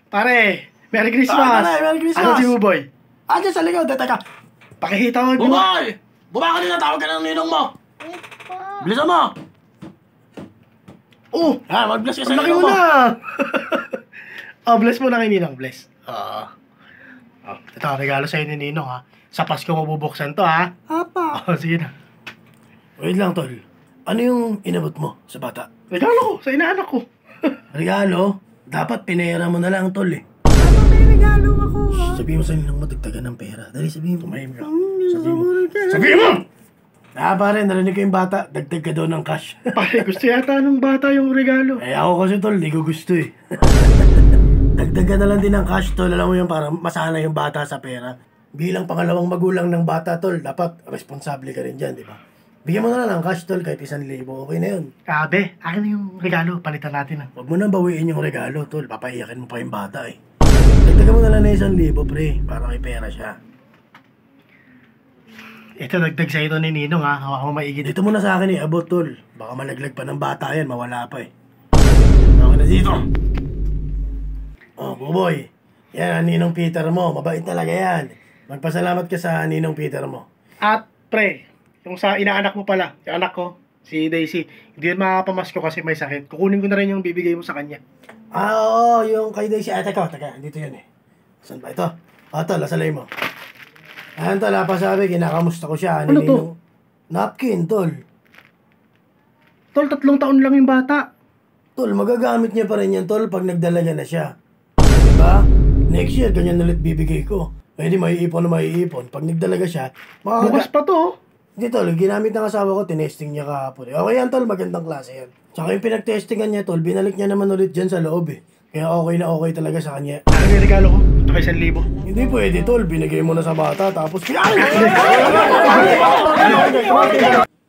Pare, Merry Christmas! Merry Christmas! Ano si Buboy? Diyan sa likod, teka. Pakihita mo. Buboy! Bumaka din na, tawag ka ng ninong mo! Bilisan mo! Oh! Mag-bless ka sa Ang laki ninong mo mo! na! Bless mo na kay Ninong, bless. Ito, regalo sa'yo ni Ninong, ha? Sa Pasko mabubuksan to, ha? Apa? Sige na. Wait lang, tol. Ano yung inabot mo sa bata? Regalo ko, sa inaanak ko. Regalo? Dapat pinera mo na lang, tol, eh. Papa, may regalo ako, ha? Sabihin mo sa ninong mo, dagdagan ng pera. Dali, sabihin mo. Tumahim ka. Sabihin mo. Sabihin mo! Pare, narinig ko yung bata. Dagdag ka daw ng cash. Pare, gusto yata ng bata yung regalo. Ako kasi, tol, di ko gusto, eh. Dagdagan na lang din ng cash, tol. Alam mo yung para masana yung bata sa pera. Bilang pangalawang magulang ng bata, tol, dapat responsable ka rin dyan, di ba? Bigyan mo na lang ng cash, tol, kahit 1,000. Okay na yun. Kabe, akin na yung regalo. Palitan natin, ha? Huwag mo nang bawiin yung regalo, tol. Papaiyakin mo pa yung bata, eh. Dagdagan mo na lang na 1,000, pre. Para may pera siya. Ito, dagdag sa ito ni Ninong, ha? Hawak mo maigit. Dito mo na sa akin, eh. Abot, tol. Baka malaglag pa ng bata yan. Mawala pa, eh. Okay na dito. Oh, Buboy. Yan, Ninong Peter mo. Mabait talaga yan. Magpasalamat ka sa Ninong Peter mo. At, pre, yung sa inaanak mo pala, yung anak ko, si Daisy, hindi yun makapamasko kasi may sakit. Kukunin ko na rin yung bibigay mo sa kanya. Oo, yung kay Daisy. Teka, dito yun, eh. Saan ba ito? Tol, asalay mo. Ayan, tol, pasabi, kinakamusta ko siya. Ano to? Napkin, tol. Tol, 3 taon lang yung bata. Tol, magagamit niya pa rin yan, tol, pag nagdalaga na siya. Diba? Next year, ganyan ulit bibigay ko. Pwede maiipon na maiipon. Pag nagdalaga siya, Bukas pa to. Hindi, tol, ginamit ng asawa ko, tinesting niya kahapon. Okay yan, tol, magandang klase yan. Tsaka yung pinagtestingan niya, tol, binalik niya naman ulit dyan sa loob, eh. Kaya okay na okay talaga sa kanya. Ano yung regalo ko? Ito kay 1,000. Hindi pwede, tol, binigay mo na sa bata, tapos...